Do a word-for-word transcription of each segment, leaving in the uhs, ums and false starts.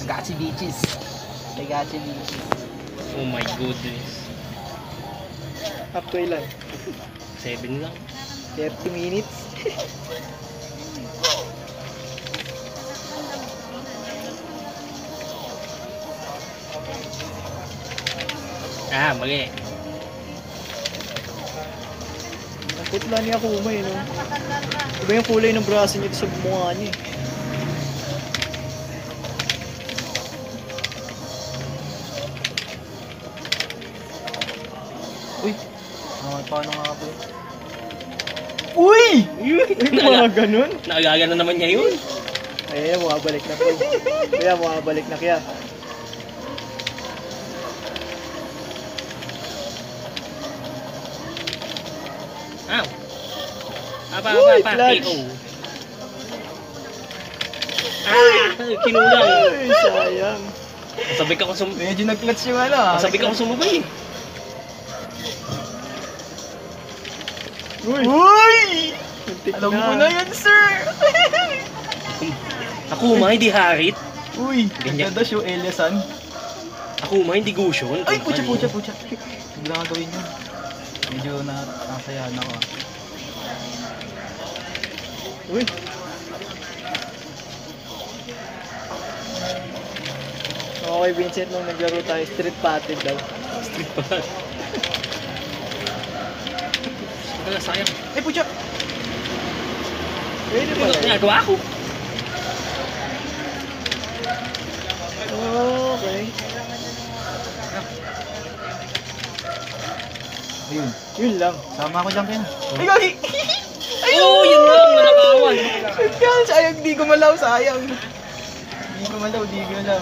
Gachi Beaches. Gachi Beaches. Oh my goodness. Up to ilan? seven lang. thirty minutes. Ah, mali. Ang putla niya Akuma eh, no? Iba yung kulay ng braso niya sa mukha niya eh. Uy! Ah, paano nga po yun? Uy! Mga ganun? Naagaga na naman niya yun. Ay, bumabalik na po. Kaya bumabalik na kaya. Ow! Apa, Uy, apa, apa, clutch. K O. Ah! Kinulang. Ay, sayang. Masabik ako sum... Medyo nag-clutch yung ano ah. Masabik ako sumabay. Uy! Uy! Alam na. mo na yan, sir! Akuma, hindi Harit. Uy, Ganyan. ganda show Eliasan. Akuma, hindi Gushon. Ay, pucha, pucha, pucha. Hindi na nga gawin yun. Medyo na nasayahan ako. ah. Uy! Okay, Vincent, nung naglaro tayo, street patin daw. Street pa. Wala, sayang. Ay, pucha! Pwede Ano pala. yun. ginagawa ko? Okay. Ayun, Yun lang. sama ako dyan kaya. Ay, gagi! Oo, yun lang, nanakawan. Yan, sayang, di gumalaw, sayang. Di ko malaw, di ko malaw.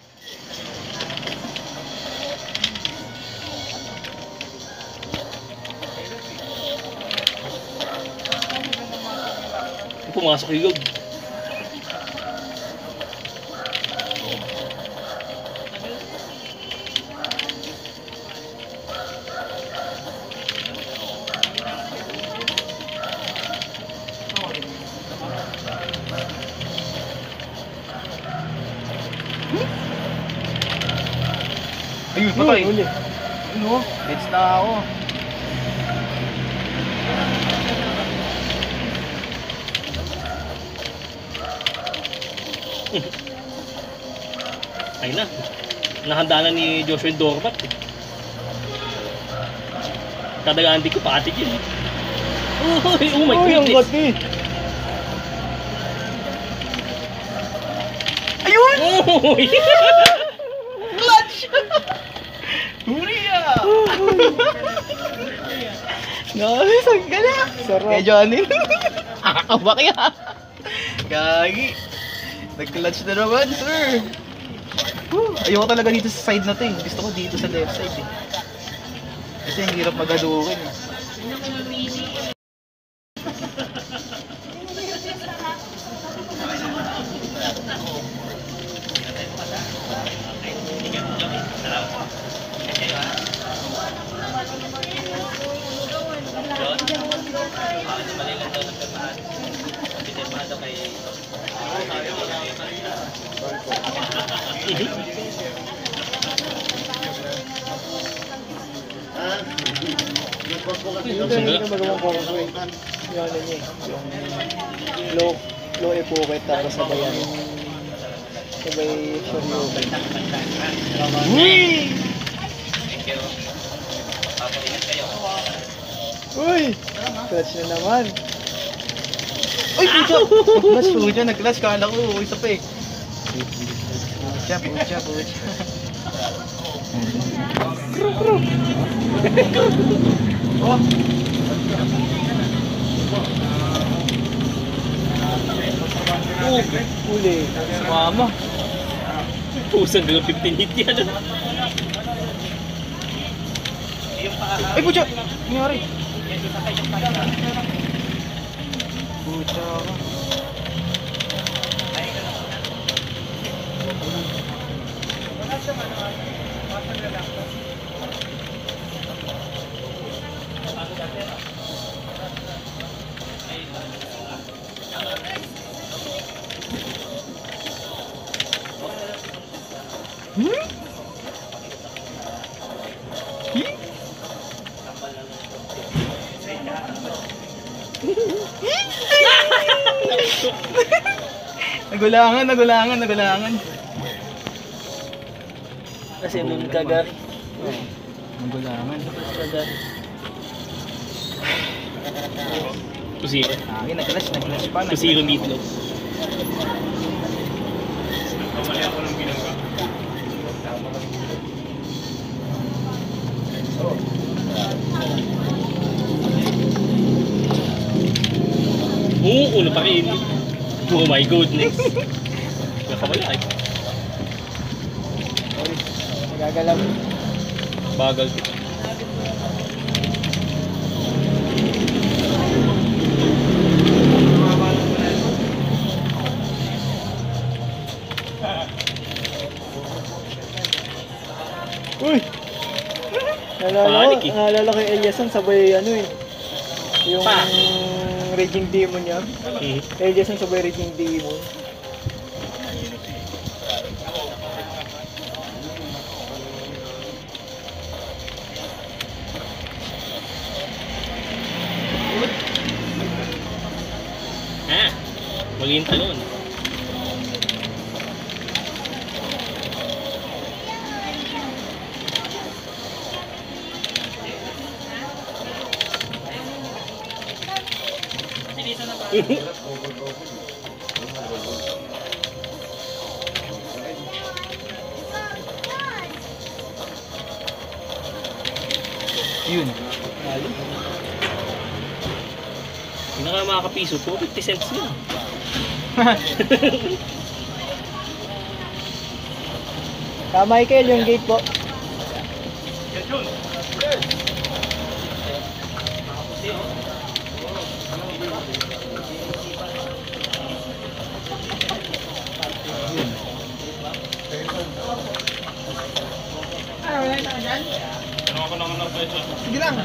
Pumasok yung loob. Ayun, patay. Uy, uli. Ano? Hits na ako. Ay na. Nahanda na ni Joshua yung doormat. Eh. Kadagaan di ko patik yun. Uy, oh my Uy, ang goodness. gati. Ayun! Uy! Clutch! Huri ah! Nice, ang galing. Sarap. Medyo anin. Nakakabak yan. Gagi. Nag-clutch na naman, sir. Whew. Ayoko talaga dito sa side na to eh. Gusto ko dito sa left side eh. Kasi ang hirap magadukin eh. Yung ganun yung magawang convoy. Yung ano niya eh. Yung low, low e pocket tapos sabay ano. Sabay shoryuken. Uy! Uy! Clutch na naman. Uy, pucha! Nag-clutch, pucha. Nag-clutch. Kala ko, isa pa eh. Pucha, pucha, pucha. Oh! Oh, uli. Mama! Pusang gano'n fifteen hit yan. Ay, pucha! Nangyari? Pucha ka. Hmm? Hi? Nagulangan, nagulangan, nagulangan. Kasi nun kagari. Nagulangan. Kagari. Kusiro. Akin, nag-clutch, nag-clutch pa. nag-clutch. Kusiro meatloaf. Oo, uno pa rin. Oh my goodness. Nakawala eh. Nagagalaw. Bagal. Uy! Naalala ko, Panik eh. naalala ko yung Eliasan sabay ano eh. Yung Pa. Raging Demon niya. Hmm. Eliasan sabay Raging Demon. Ha? Maging talon. Yun. Pinaka makakapiso po, fifty cents yun. Ah, Michael, yung gate po. Sige lang.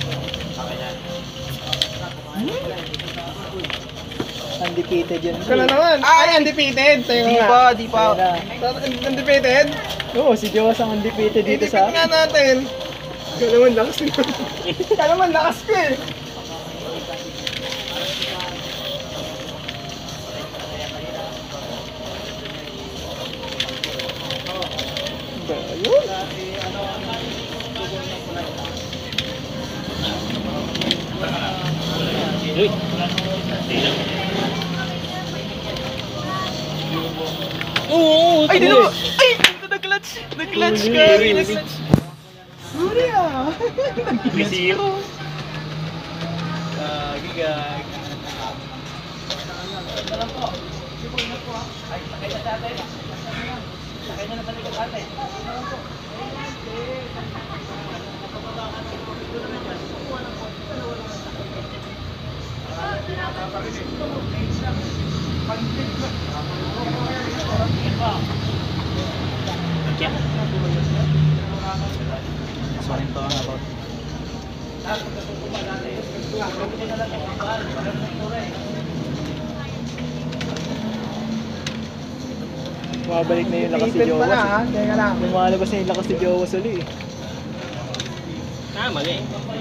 Undefeated yun. Ikaw na naman. Ay, undefeated. Tayo Di nga. pa, di pa. Ayun na. Undefeated? Oo, si Jowas ang undefeated dito Undefeated sa... nga natin. Ikaw naman, lakas mo. Ikaw naman, lakas ko eh. Ayun. Uy! Oo, Ay, tuloy. dito! Ay! Dito nag-clutch! Nag-clutch Huli, ka! huli. Nag-clutch! Huli ah! Bisiro. Gagi, gagi. Kaya, That's what I'm talking about. Mabalik na yung lakas si Undefeated Jowas. pala ha. Teka lang. Lumalabas na yung lakas si Jowas uli eh. ah, mali.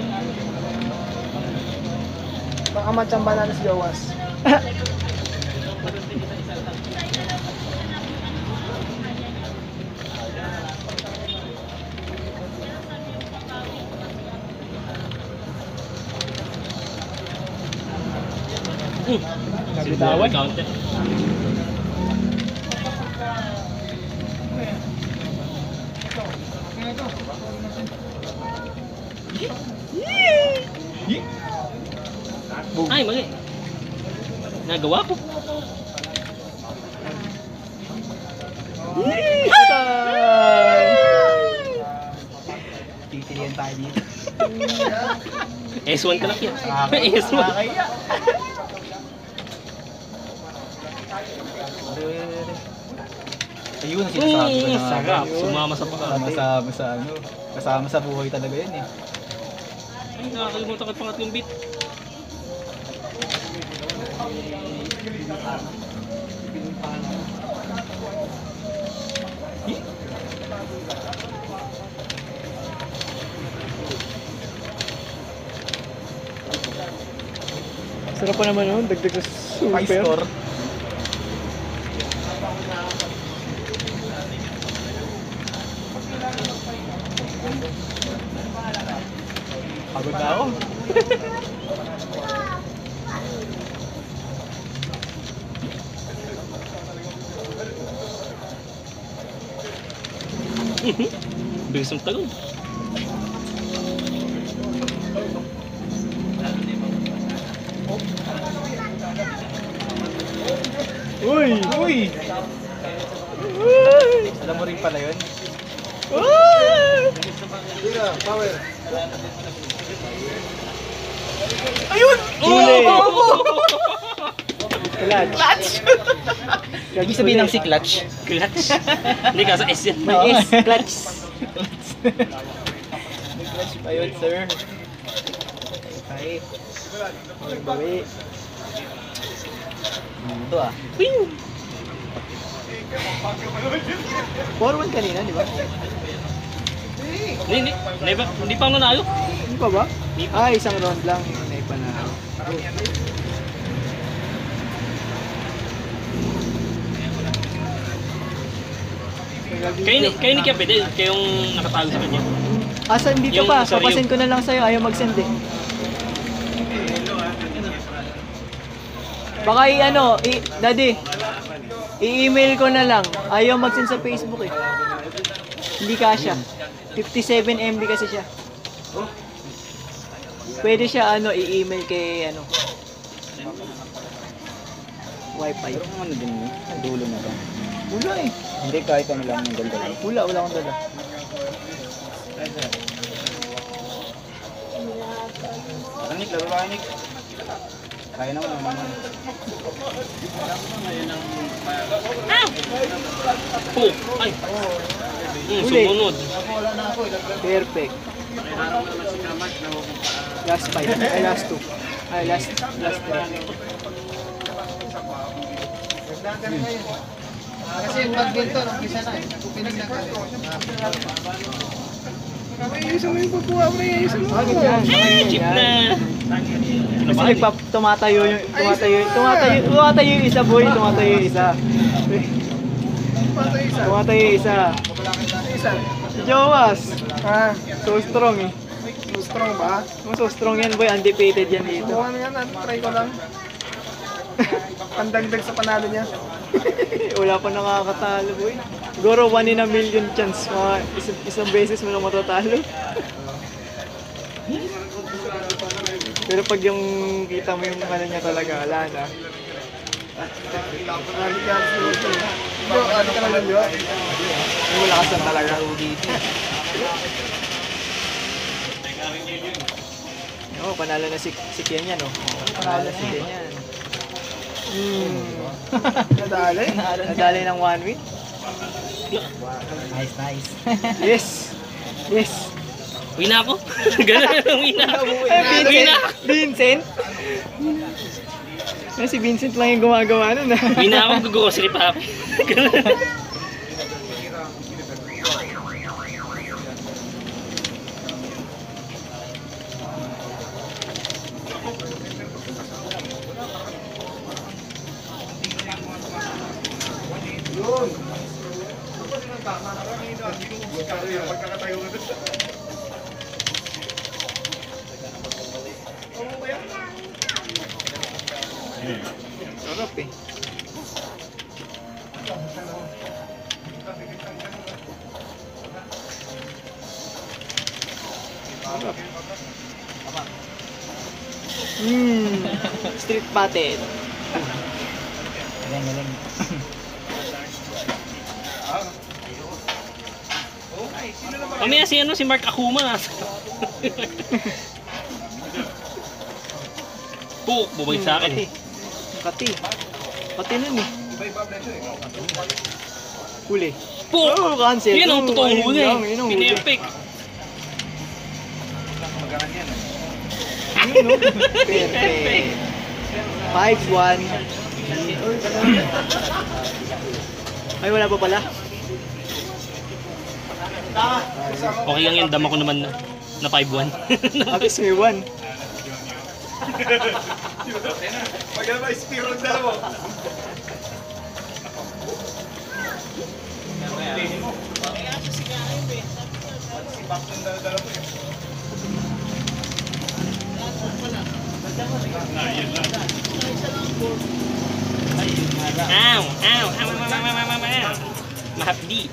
Baka matsamba na si Jowas. Hmm. Nabitawan. Counter. Ay, mali. Nagawa ko. Titilian tayo dito. S one ka lang yan. Nakakaya. S one. Nakakaya. Ayun ang sinasabi ko Mm, na. sarap. Yun. Sumama sa Kasama pagkakati. sa, sa ano, kasama sa buhay talaga yun eh. Ay, nakakalimutan ko yung pangatlong beat. Sarap pa naman nun, dagdag sa High super. score. Pagod na ako. Bilis ng tagon. Uy! Uy! Alam mo rin pala yun? Ayun! Huli! Oh! Clutch! Clutch! Ibig sabihin ng si Clutch. Clutch. Hindi ka sa S yan. May is, clutch! May clutch pa yun, sir. Okay. Bawi. Ito ah. four one kanina, di ba? Hindi, hindi. Hindi pa, hindi pa ako nanalo. Hindi pa ba? Ah, isang round lang. Hindi pa na. Kayo, ni- kayo ni Kiapete, kayong nakatalo sa kanya. Asan dito Yung pa? sa Rio. Papasend ko na lang sa'yo. Ayaw mag-send eh. Baka i-ano, i daddy, i-email ko na lang. Ayaw mag-send sa Facebook eh. Hindi kasya. fifty-seven M B kasi siya. Pwede siya ano, i-email kay ano. Wi-Fi. Pero kung ano din yun, ang dulo na lang. Wala eh. Hindi kahit ano lang yung ganda lang. Wala, wala akong dala. Ano Nick, laro ba Nick? Kaya naman naman. Oh, ay. Hmm, Huli. sumunod. Perfect. Last five. Ay, last two. Ay, last, last three. Kasi yung badminton, umpisa na eh. Pinagdagdag. Ayusin mo yung pagkuha mo, ayusin mo. Ah, ganyan. Eh, chip na. Kasi nagpa, tumatayo yung, tumatayo, tumatayo, tumatayo yung isa boy, tumatayo yung isa. Pato isa. Tumatayo yung isa. Isa. Si Jowas. Ah, so strong eh. Strong ba? Oh, so strong yan boy, undefeated yan dito. Subukan mo yan, ah. Try ko lang. Pandagdag sa panalo niya. Wala pa nakakatalo boy. Siguro one in a million chance, mga isang, isang beses mo lang matatalo. Pero pag yung kita mo yung ano niya talaga, wala na. Ano ka Yo, ano ka lang yun? Yung malakas na talaga. Oo, oh, panalo na si, si Kenyan, no? Panalo na si Kenyan. Hmm. Nadali? Nadali ng one week? Nice, nice. Yes! Yes! Uwi na ako. Ganun, uwi na ako. Ay, Uwi na ako. Vincent! Vincent? Si Vincent lang yung gumagawa nun, ah. Uwi na ako, mag-grocery pa. Ganun. Sarap eh. Sarap. Hmm. Street battle. Galing, galing. Mamaya si ano, si Mark Akuma. Puk, bumalik sa akin. Kati. Kati nun eh. Huli. Puk! Oh, cancel. Yan ang Oh, totoong ayun huli. lang, yun ang huli. Pinepic. Yun, no? Perfect. five one. Ay, wala pa pala. Okay lang yan, dama ko naman na, na five one. At least may one. Pag naman, spirit na mo. Ow! Ow! Ow! Ow! Ow! Ow! Ow! Ow! Mahapdi.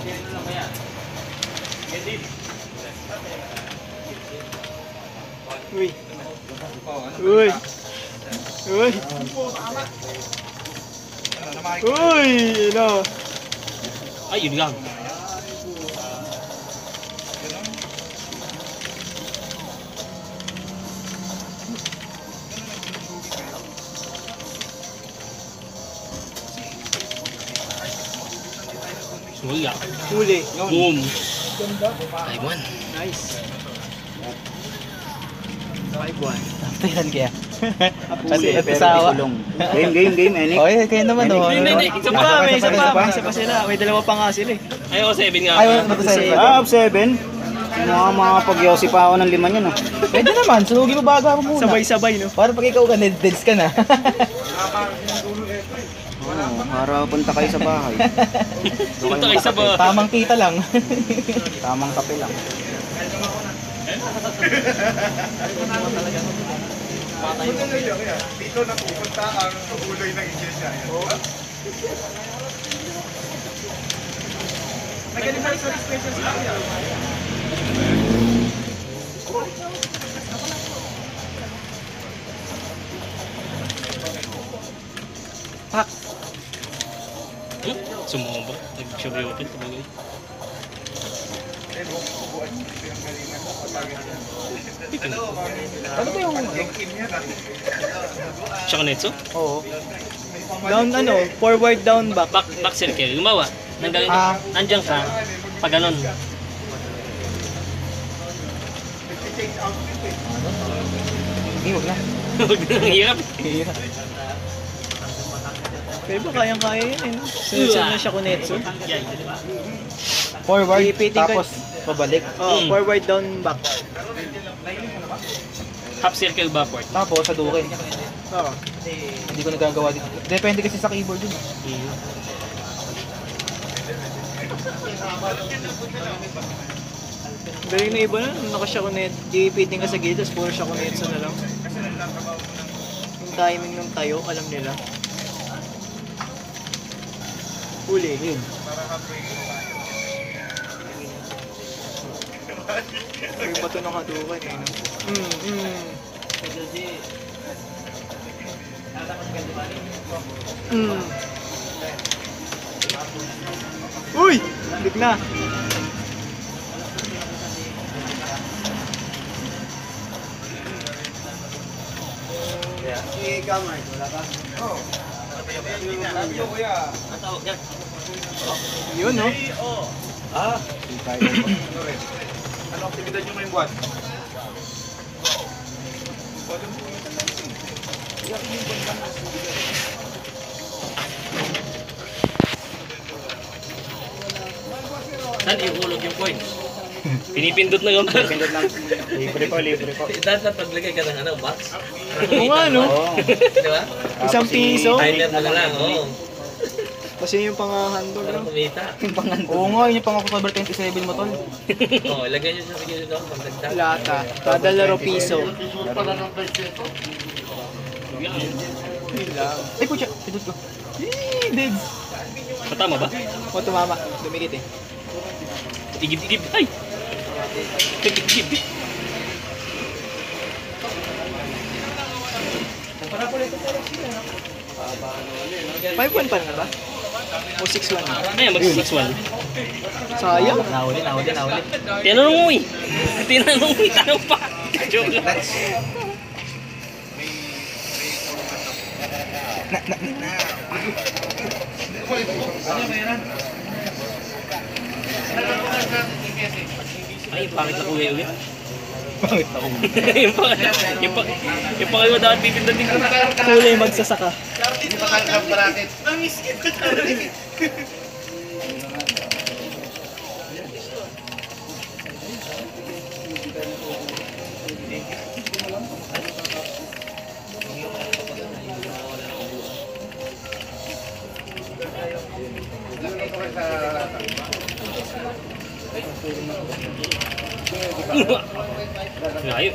Uy. Uy. Uy. Uy, ano? Ay, yun lang. Wala. Huli. Boom. Ay, one. Nice. five one. Pilan kaya? Huli. At sawa. Game, game, game, Enik. Okay, kayo naman oh. Hindi, hindi, Isa pa, may isa pa, may isa pa sila. May dalawa pa nga sila eh. Ay, ako seven nga. Ay, wala sa iyo. Ah, seven. Mga mga pag-yosi pa ako ng lima niyan, oh. Pwede naman, sunugin mo baga mo muna. Sabay-sabay, no? Para pag ikaw ka, deads ka na. Oh, para punta kayo sa bahay. Punta kayo sa ba? Tamang kita lang. Tamang kape lang. Dito na pupunta ang uloy ng iglesia. Nag-anniversary special sila kuya. Pak. Hmm? Sumobra. Nag-sure open. Tumagay. Ano ba yung ano? Tsaka Netso? Oo. Down ano, forward down back. Back, back circle. Gumawa. Nanggaling, Ah. nandiyan ka. Pag ganon. Hindi, huwag na. Ang hirap. Pero ba kayang-kaya yan eh, no? Sunod-sunod na siya kunetsu. Forward, Ipiting ka- tapos pabalik. Oh, Mm. forward down back. Half circle backward. Tapos sa duke. Oo. Hindi ko nagagawa dito. Depende kasi sa keyboard yun. Hmm. Galing na iba na, nung naka-siya kunet, iipiting ka sa gilid, tapos puro siya kunetsu na lang. Yung timing ng tayo, alam nila. Huli. Yun. Yung bato ng hadukan eh. No? Mm, mm. Mm. Uy! Lig na. Si Kamay, wala ka? Oo. Sabi ko kuya. Ang tawag yan. Yun, no? Ah, Ano aktibidad nyo ngayong buwan? Saan ihulog yung coin? Pinipindot na gambar. Pindot lang. Libre po, libre po. Dapat paglagay ka ng ano, box. Oo nga, no? Oo. Di ba? Isang piso. Timer mo na lang, oo. Kasi yung pangahandog, Para no? kumita. oo nga, yun yung pang October twenty-seven mo tol. Oo, ilagay nyo sa video nito. Pagdagdag. Lata. Kada laro piso. Yun lang. Ay, putya, pindot ko. Eee, deads. Patama ba? O, tumama. Dumikit eh. Igib-igib. Ay! Igib-igib. five one pa na ba? O six one na? Ay, mag six one. Sayang. Nahuli, nahuli, nahuli. Tinanong mo eh. Tinanong mo eh. Tanong pa. Joke lang. Ay, pangit na kuya ulit. Pangit ako. yung pa, yung pa, yung pa kayo dapat pipindating ko. Kulay magsasaka. Layo.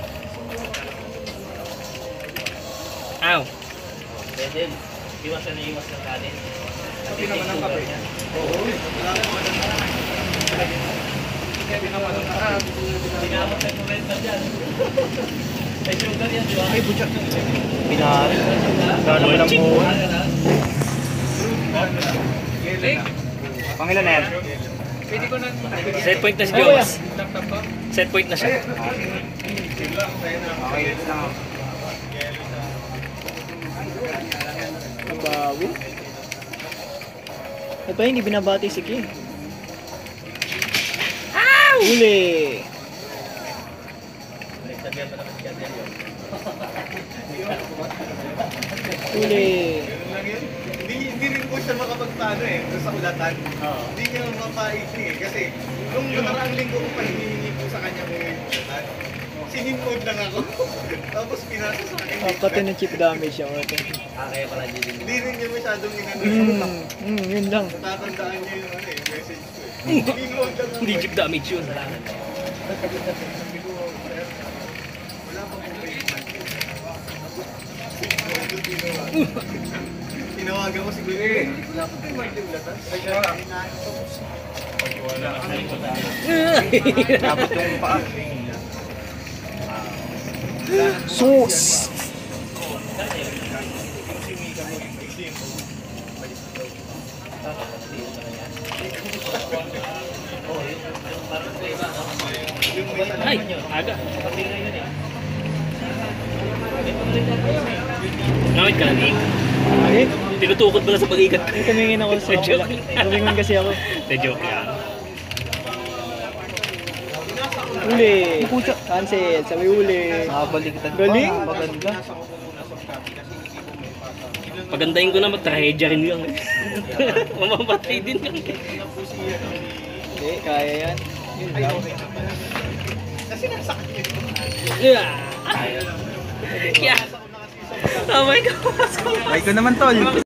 Ow. Pwede. Iwasan na iwas ng kanin. Sabi naman ang kape. Oo. Sabi naman ang kape. Pinamot ng kurenta dyan. Ay, sugar yan, di ba? Ay, butya. Pinahari. Gano'n mo lang buhay. Pangilan na yan? Pwede ko nang... Set point na si Jones. Set point na siya. Okay, lang. Nabawi. Ito pa hindi binabati si King. Huli! Nagsabihan pa naman si Gabriel yun. Huli! Hindi, hindi rin po siya makapagpano eh, doon sa ulatan. Hindi niya mapaising eh, kasi nung nakaraang linggo ko pa hinihingi po sa kanya kung yung ulatan, sinimod lang ako. Tapos pinasa sa akin. Ah, pati ng chip damage siya. Ate. Ah, kaya pala hindi din. Hindi rin niya masyadong inano. Mm, mm, yun lang. Natatandaan niya yung ano eh, message ko eh. Sinimod lang ako. Hindi chip damage yun. Sabi ko, sir, wala pa pong payment. Tinawagan ko si Kuya eh. Wala pa payment yung ulatan. Ay, wala. Dapat yung paa. Sauce! Ay, aga. Ngamit ka na, Nick. Okay? Tinutukod mo na sa pag-ikat. May tumingin ako sa Joke. kabila. Tumingon kasi ako. The joke yan. Huli! Cancel! Sabi huli! Nakabaliktad pa. Galing. Maganda. Pagandahin ko na mag-trahedya rin lang. Mamamatay din lang. Hindi, kaya yan. Yun lang. Yeah. Yeah. Oh my God. Ay ko naman, tol.